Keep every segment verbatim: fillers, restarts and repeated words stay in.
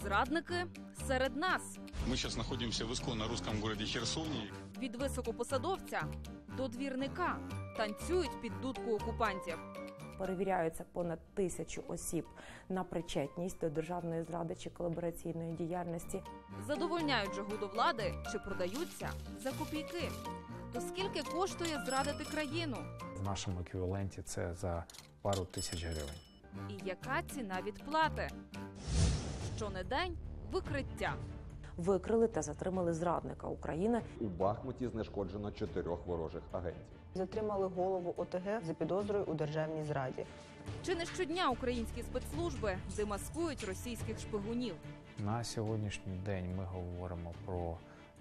Зрадники серед нас. Мы сейчас находимся в исконно русском городе Херсоне. Від високопосадовця до двірника танцюють під дудку окупантів. Перевіряються понад тисячу осіб на причетність до державної зради чи колабораційної діяльності. Задовольняють жагу до влади чи продаються за копійки. То скільки коштує зрадити країну? В нашому еквіваленті це за пару тисяч гривень. І яка ціна відплати? Щонедень – викриття. Викрили та затримали зрадника України. У Бахмуті знешкоджено чотирьох ворожих агентів. Затримали голову О Те Ге за підозрою у державній зраді. Чи не щодня українські спецслужби демаскують російських шпигунів? На сьогоднішній день ми говоримо про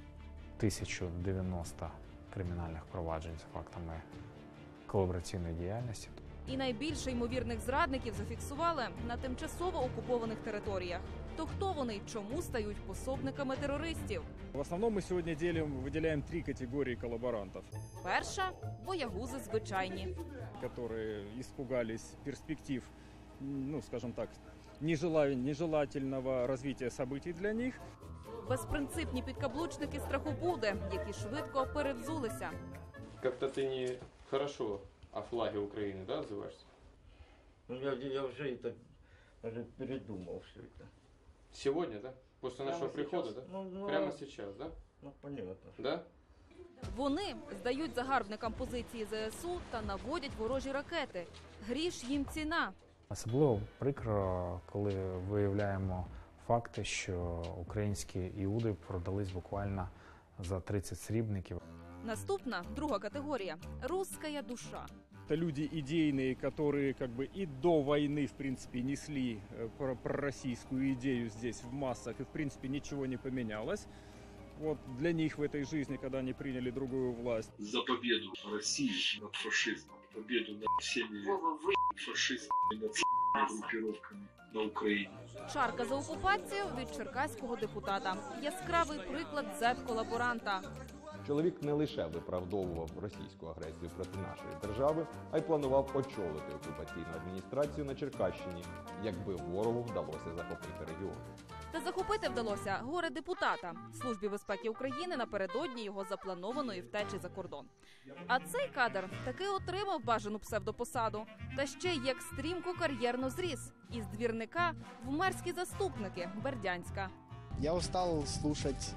тисячу дев'яносто кримінальних проваджень за фактами колабораційної діяльності. І найбільше ймовірних зрадників зафіксували на тимчасово окупованих територіях. То хто вони й чому стають пособниками терористів? В основном мы сегодня делим, выделяем три категории коллаборантов. Перша – боягузи звичайні. Которые испугались перспектив, ну, скажем так, нежела- нежелательного развития событий для них. Безпринципні підкаблучники страхопуди, які швидко перевзулися. Как-то ты не хорошо о флаге Украины, да, отзываешься? Ну, я, я уже это даже передумал все это. Сегодня, да? После Прямо нашего прихода, сейчас? да? Ну, ну, Прямо сейчас, да? Ну, понятно. Да? Вони здають загарбникам позиції Зе Ес У та наводять ворожі ракети. Гріш їм ціна. Особливо прикро, коли виявляємо факти, що українські іуди продались буквально за тридцать срібників. Наступна, друга категорія – русская душа. Это люди идейные, которые как бы и до войны, в принципе, несли э, про- пророссийскую идею здесь в массах, и, в принципе, ничего не поменялось. Вот для них в этой жизни, когда они приняли другую власть. За победу России над фашизмом, победу над всеми фашистскими национальными группировками на Украине. Чарка за окупацію від черкаського депутата. Яскравий приклад зет-колаборанта. Чоловік не лише виправдовував російську агресію проти нашої держави, а й планував очолити окупаційну адміністрацію на Черкащині, якби ворогу вдалося захопити регіон. Та захопити вдалося горе депутата Службі безпеки України напередодні його запланованої втечі за кордон. А цей кадр таки отримав бажану псевдопосаду. Та ще й як стрімко кар'єрно зріс. Із двірника в мерські заступники Бердянська. Я устал слушать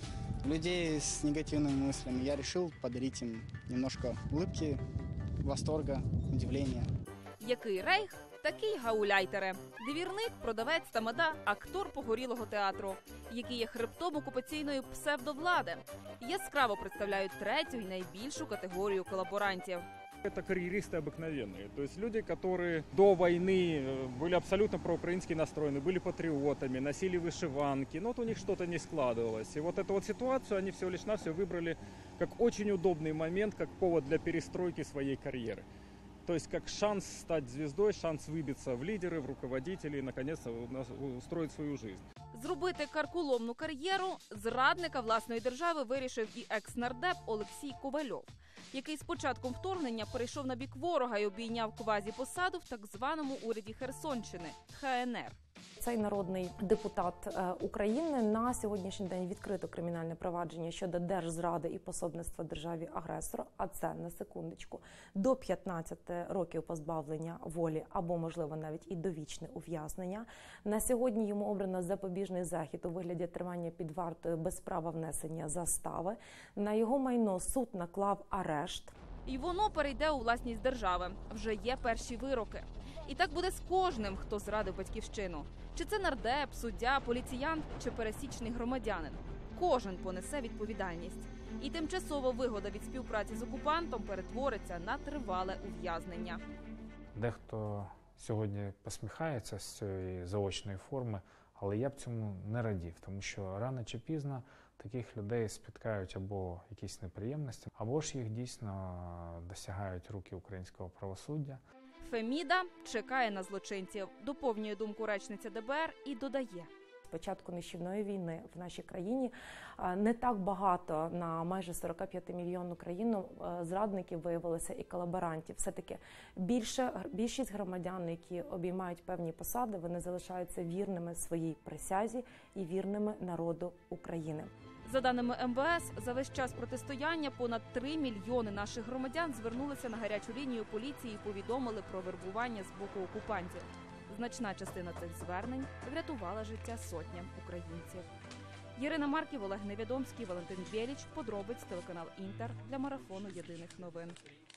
людей с негативными мыслями. Я решил подарить им немножко улыбки, восторга, удивления. Який рейх, такий гауляйтере. Двірник, продавець тамада, актор погорілого театру, який є хребтом окупаційної псевдовлади. Яскраво представляють третю і найбільшу категорію колаборантів. Это карьеристы обыкновенные, то есть люди, которые до войны э, были абсолютно проукраински настроены, были патриотами, носили вышиванки, но вот у них что-то не складывалось. И вот эту вот ситуацию они всего лишь навсего выбрали как очень удобный момент, как повод для перестройки своей карьеры. То есть как шанс стать звездой, шанс выбиться в лидеры, в руководители и, наконец-то, устроить свою жизнь. Зробити карколомну кар'єру зрадника власної держави вирішив і екс-нардеп Олексій Ковальов, який з початком вторгнення перейшов на бік ворога і обійняв квазі-посаду в так званому уряді Херсонщини – Ха Ен Ер. Цей народний депутат України на сьогоднішній день відкрито кримінальне провадження щодо держзради і пособництва державі-агресору, а це, на секундочку, до п'ятнадцяти років позбавлення волі або, можливо, навіть і довічне ув'язнення. На сьогодні йому обрано запобіжний захід у вигляді тримання під вартою без права внесення застави. На його майно суд наклав арешт. І воно перейде у власність держави. Вже є перші вироки. І так буде з кожним, хто зрадив батьківщину. Чи це нардеп, суддя, поліціянт, чи пересічний громадянин. Кожен понесе відповідальність. І тимчасова вигода від співпраці з окупантом перетвориться на тривале ув'язнення. Дехто сьогодні посміхається з цієї заочної форми, але я б цьому не радів, тому що рано чи пізно таких людей спіткають або якісь неприємності, або ж їх дійсно досягають руки українського правосуддя. Феміда чекає на злочинців, доповнює думку речниця Де Бе Ер і додає. початку нищівної війни в нашій країні не так багато на майже сорок п'ять мільйонну країну зрадників виявилося і колаборантів. Все-таки більше, більшість громадян, які обіймають певні посади, вони залишаються вірними своїй присязі і вірними народу України. За даними ем ве ес, за весь час протистояння понад три мільйони наших громадян звернулися на гарячу лінію поліції і повідомили про вербування з боку окупантів. Значна частина цих звернень врятувала життя сотням українців. Ірина Марків, Олег Невідомський, Валентин Бєліч. Подробиць, телеканал Інтер для марафону єдиних новин.